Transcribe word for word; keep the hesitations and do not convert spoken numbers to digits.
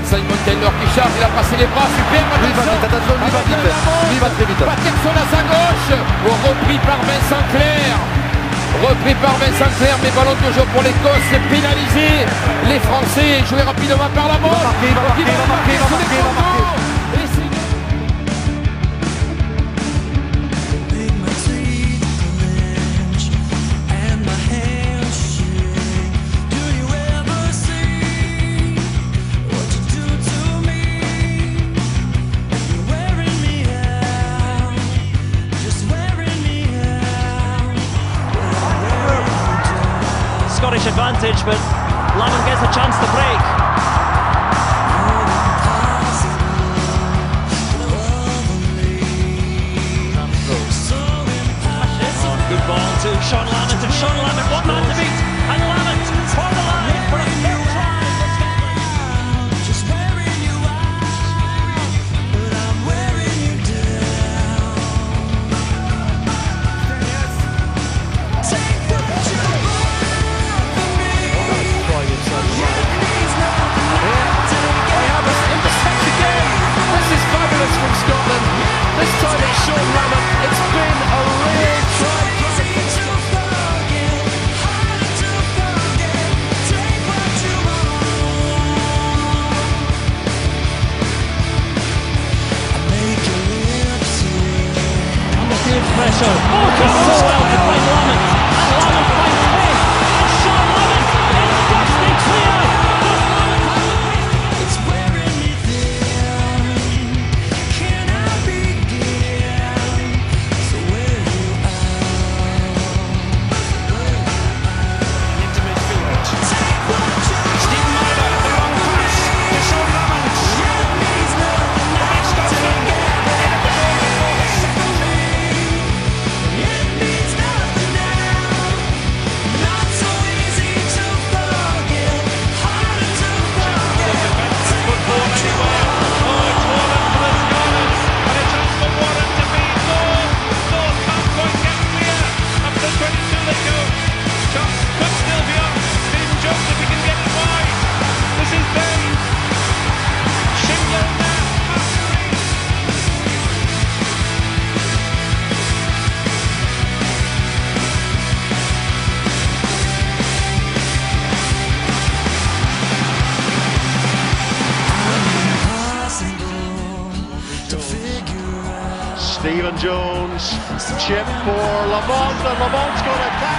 Simon Taylor qui charge, il a passé les bras, super. Lui va vite, attention, lui va vite, lui va très vite. Patterson à sa gauche, repris par Vincent Clerc. Repris par Vincent Clerc, mais ballon toujours pour l'Écosse, c'est pénalisé. Les Français joués rapidement par Lamont. Il va marquer, il va marquer, il va marquer, il va marquer. Scottish advantage, but Lamont gets a chance to break. Oh, good ball to Sean Lamont, and Sean Lamont, one man to beat, and Lamont for the line for a third try. Pressure. Oh, just so well to find Lamont. And Lamont finds space. And Sean Lamont is busting clear. Does Lamont have the pace? It's wearing me thin. Can I begin? So where you are? Into midfield. Stephen Myler, the long pass to Sean Lamont. It's Scotland. Stephen Jones, chip for Lamont, and Lamont's going to catch.